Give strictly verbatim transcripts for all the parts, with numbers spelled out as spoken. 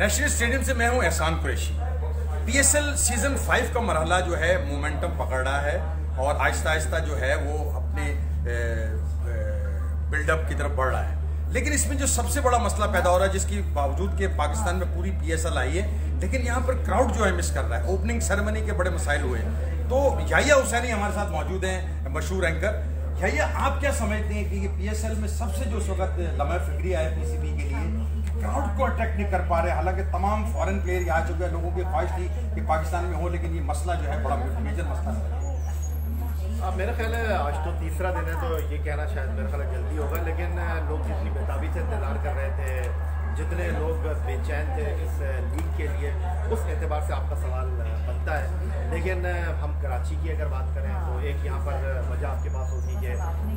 National stadium से मैं हूं एहसान कुरैशी। पीएसएल सीजन फाइव का मरहला जो है मोमेंटम पकड़ रहा है और आहिस्ता आहिस्ता जो है वो अपने बिल्डअप की तरफ बढ़ रहा है। लेकिन इसमें जो सबसे बड़ा मसला पैदा हो रहा है, जिसके बावजूद कि पाकिस्तान में पूरी पीएसएल आई है, लेकिन यहाँ पर क्राउड जो है मिस कर रहा है। ओपनिंग सेरेमनी के बड़े मसाइल हुए। तो याह्या हुसैनी हमारे साथ मौजूद हैं, मशहूर एंकर। याह्या, आप क्या समझते हैं कि ये पीएसएल में सबसे जो इस वक्त लम्हा फिक्री आया पीसीबी के लिए, क्राउड को अट्रैक्ट नहीं कर पा रहे? हालांकि तमाम फॉरेन प्लेयर आ चुके हैं, लोगों की ख्वाहिश थी कि पाकिस्तान में हो, लेकिन ये मसला जो है बड़ा मेजर मसला है। अब मेरा ख्याल है आज तो तीसरा दिन है, तो ये कहना शायद मेरा ख्याल है जल्दी होगा, लेकिन लोग जितनी बेताबी से इंतजार कर रहे थे, जितने लोग बेचैन थे इस लीग के लिए, उस एतबार से आपका सवाल बनता है। लेकिन हम कराची की अगर बात करें तो एक यहाँ पर वजह आपके पास होती है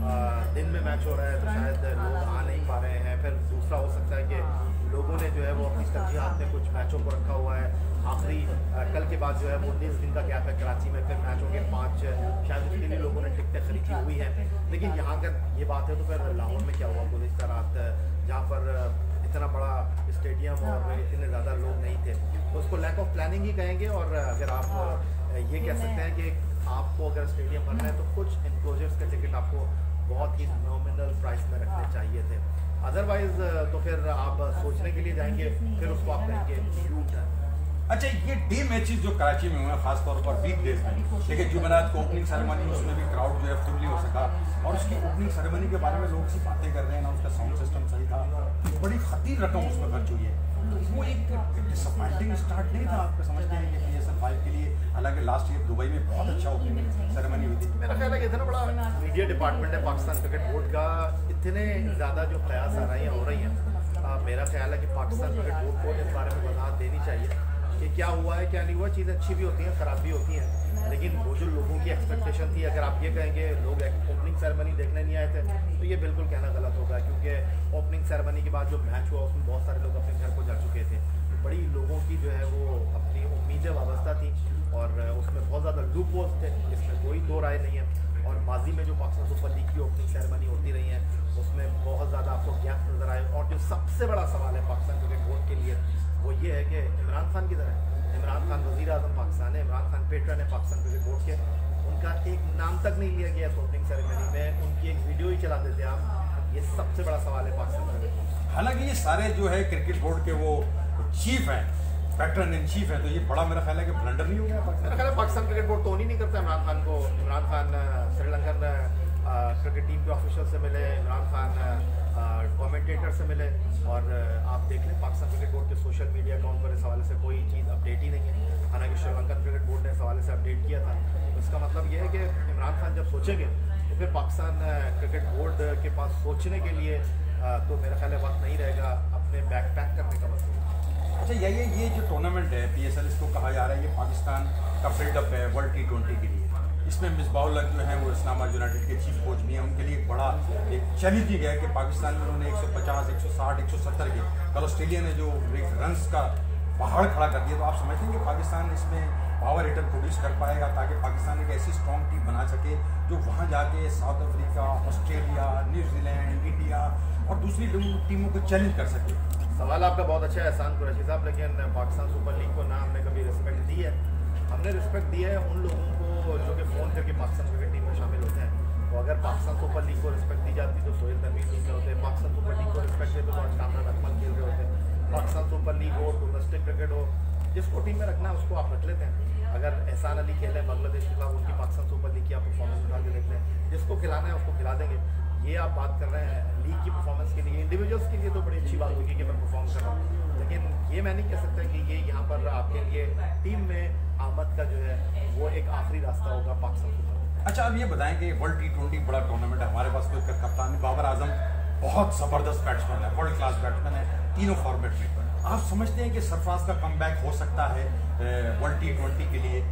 कि दिन में मैच हो रहा है तो शायद लोग आ नहीं पा रहे हैं। फिर दूसरा हो सकता है कि लोगों ने जो है वो अपनी तरजीहात में कुछ मैचों को रखा हुआ है। आखिरी कल के बाद जो है वो उन्नीस दिन का गैप है कराची में, फिर मैच हो गए पाँच, शायद उसके लिए लोगों ने टिकटें खरीदी हुई हैं। लेकिन यहाँ अगर ये बात है तो फिर लाहौर में क्या हुआ गुज़िश्ता रात, जहाँ पर इतना बड़ा स्टेडियम और इतने ज़्यादा लोग नहीं थे, तो उसको लैक ऑफ प्लानिंग ही कहेंगे। और अगर आप ये कह सकते हैं कि आपको अगर स्टेडियम बनना है तो कुछ इनक्लोजर्स के टिकट आपको बहुत ही नॉमिनल प्राइस में रखने चाहिए थे, अदरवाइज तो फिर आप सोचने के लिए जाएंगे, फिर उसको आप कहेंगे झूठ है। अच्छा, ये डे मैचेस जो कराची में हुए हैं खासतौर पर वीक डेज में, लेकिन जुमेरात को ओपनिंग सेरेमनी, उसमें भी क्राउड जो है फुल्ली हो सका, और उसकी ओपनिंग सेरेमनी के बारे में लोग सी बातें कर रहे हैं ना, उसका साउंड सिस्टम सही था, बड़ी खतीर रकम उसमें खर्च हुई है। वो एक डिसअपॉइंटिंग स्टार्ट नहीं था? आपको समझते हैं कि पीएसएल फाइव के लिए, हालांकि लास्ट ईयर दुबई में बहुत अच्छा ओपनिंग सेरेमनी हुई थी। मेरा ख्याल है कि इतना बड़ा मीडिया डिपार्टमेंट है पाकिस्तान क्रिकेट बोर्ड का, इतने ज़्यादा जो प्रयास आराइयाँ हो रही हैं, मेरा ख्याल है कि पाकिस्तान क्रिकेट बोर्ड को इस बारे में वजाहत देनी चाहिए कि क्या हुआ है क्या नहीं हुआ। चीज़ें अच्छी भी होती हैं, ख़राब भी होती हैं, लेकिन वो जो लोगों की एक्सपेक्टेशन थी, अगर आप ये कहेंगे लोग ओपनिंग सेरेमनी देखने नहीं आए थे, तो ये बिल्कुल कहना गलत होगा, क्योंकि ओपनिंग सेरेमनी के बाद जो मैच हुआ उसमें बहुत सारे लोग अपने घर को जा चुके थे। तो बड़ी लोगों की जो है वो अपनी उम्मीदें वाबस्ता थी और उसमें बहुत ज़्यादा लूप होल्स थे, इसमें कोई दो राय नहीं है। और माजी में जो पाकिस्तान सुपर लीग की ओपनिंग सेरेमनी होती रही है उसमें बहुत ज़्यादा आपको गैप नजर आए। और जो सबसे बड़ा सवाल है पाकिस्तान क्रिकेट बोर्ड के लिए वो ये है कि इमरान खान की तरह, इमरान खान वज़ीर आज़म पाकिस्तान है, इमरान खान पेट्रन है पाकिस्तान क्रिकेट बोर्ड के, उनका एक नाम तक नहीं लिया गया ओपनिंग सेरेमनी में, उनकी एक वीडियो ही चला देते आप। ये सबसे बड़ा सवाल है पाकिस्तान क्रिकेट बोर्ड। हालांकि ये सारे जो है क्रिकेट बोर्ड के वो चीफ हैं, पैटर्न इन चीफ है, तो ये बड़ा मेरा ख्याल है कि ब्लंडर नहीं हो गया पाकिस्तान। मेरा ख्याल है पाकिस्तान क्रिकेट बोर्ड तो नहीं नहीं करता इमरान खान को। Imran Khan Sri Lankan cricket team के ऑफिशियल से मिले, इमरान खान कमेंटेटर से मिले, और आप देख लें पाकिस्तान क्रिकेट बोर्ड के सोशल मीडिया अकाउंट पर इस हवाले से कोई चीज़ अपडेट ही नहीं है। हालांकि श्रीलंकन क्रिकेट बोर्ड ने इस हवाले से अपडेट किया था। तो इसका मतलब ये है कि इमरान खान जब सोचेंगे तो फिर पाकिस्तान क्रिकेट बोर्ड के पास सोचने के लिए तो मेरा ख्याल है वक्त नहीं रहेगा अपने बैग पैक करने का मतलब। अच्छा, ये ये जो टूर्नामेंट है पीएसएल, इसको कहा जा रहा है ये पाकिस्तान का बिल्डअप है वर्ल्ड टी ट्वेंटी के लिए। इसमें मिसबाउल हक जो है वो इस्लामाबाद यूनाइटेड के चीफ कोच भी हैं, उनके लिए एक बड़ा एक चैलेंजिंग है कि पाकिस्तान में उन्होंने एक सौ पचास, एक सौ साठ, एक सौ सत्तर के, कल ऑस्ट्रेलिया ने जो एक रन्स का पहाड़ खड़ा कर दिया, तो आप समझते हैं कि पाकिस्तान इसमें पावर हिटर प्रोड्यूस कर पाएगा ताकि पाकिस्तान एक ऐसी स्ट्रॉन्ग टीम बना सके जो वहाँ जाके South Africa, Australia, New Zealand, India और दूसरी टीमों को चैलेंज कर सके? सवाल आपका बहुत अच्छा है एहसान कुरैशी साहब, लेकिन पाकिस्तान सुपर लीग को ना हमने कभी रिस्पेक्ट दी है। हमने रिस्पेक्ट दी है उन लोगों को जो कि फ़ोन करके पाकिस्तान क्रिकेट टीम में शामिल होते हैं। तो अगर पाकिस्तान सुपर लीग को रिस्पेक्ट दी जाती तो सोहेल तनवीर टीम में होते, पाकिस्तान सुपर लीग को रिस्पेक्ट देते तो आज कामरान अकमल खेल रहे होते। पाकिस्तान सुपर लीग हो, डोमेस्टिक क्रिकेट हो, जिसको टीम में रखना है उसको आप रख लेते हैं। अगर एहसान अली खेले बांग्लादेश के खिलाफ, उनकी पाकिस्तान सुपर लीग की आप परफॉर्मेंस उठा के देख लें, जिसको खिलाना है उसको खिला देंगे। ये आप बात कर रहे हैं लीग की परफॉर्मेंस के लिए, इंडिविजुअल्स के लिए तो बड़ी अच्छी बात होगी कि मैं परफॉर्म कर रहा हूँ, लेकिन ये मैं नहीं कह सकता कि ये यहाँ पर आपके लिए टीम में आमद का जो है वो एक आखिरी रास्ता होगा पाकिस्तान सुपर। अच्छा, अब ये बताएं कि वर्ल्ड टी ट्वेंटी बड़ा टूर्नामेंट है, हमारे पास कोई कप्तान बाबर आजम बहुत ज़बरदस्त बैट्समैन है, वर्ल्ड क्लास बैट्समैन है तीनों फॉर्मेट में। आप समझते हैं कि सरफराज का कमबैक हो सकता है वर्ल्ड टी ट्वेंटी के लिए?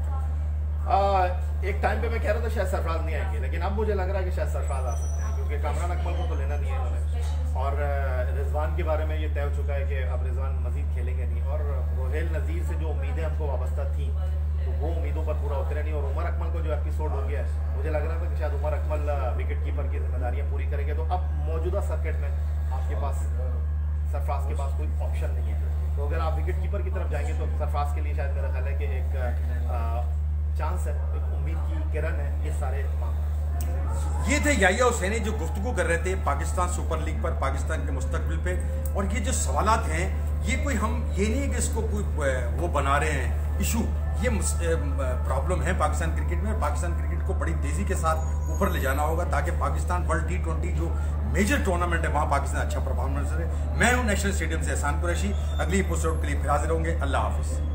आ, एक टाइम पे मैं कह रहा था शायद सरफराज नहीं आएंगे, लेकिन अब मुझे लग रहा है कि शायद सरफराज आ सकते हैं, क्योंकि कामरान अकमल को तो लेना नहीं है इन्होंने, और रिजवान के बारे में ये तय हो चुका है कि अब रिजवान मजीद खेलेंगे नहीं, और रोहेल नज़ीर से जो उम्मीदें हमको वाबस्ता थी तो वो उम्मीदों पर पूरा उतरे नहीं। और उमर अकमल को जो एपिसोड हो गया है, मुझे लग रहा था कि शायद उमर अकमल विकेट कीपर की जिम्मेदारियाँ पूरी करेंगे। तो अब मौजूदा सर्किट में आपके पास सरफराज के पास कोई ऑप्शन नहीं है। तो अगर आप विकेट कीपर की तरफ जाएंगे तो सरफराज के लिए शायद मेरा ख्याल है कि एक चांस है, एक उम्मीद की किरण है ये सारे मामले। ये थे याह्या हुसैनी जो गुफ्तगू कर रहे थे पाकिस्तान सुपर लीग पर, पाकिस्तान के मुस्तकबिल पे। और ये जो सवालात हैं ये कोई हम ये नहीं है कि इसको कोई वो बना रहे हैं इशू, ये प्रॉब्लम है पाकिस्तान क्रिकेट में। पाकिस्तान क्रिकेट को बड़ी तेजी के साथ ऊपर ले जाना होगा ताकि पाकिस्तान वर्ल्ड टी ट्वेंटी जो मेजर टूर्नामेंट है वहाँ पाकिस्तान अच्छा परफॉर्मेंस करे। मैं हूँ नेशनल स्टेडियम से एहसान कुरैशी। अगली एपिसोड के लिए फिर हाजिर होंगे। अल्लाह हाफिज़।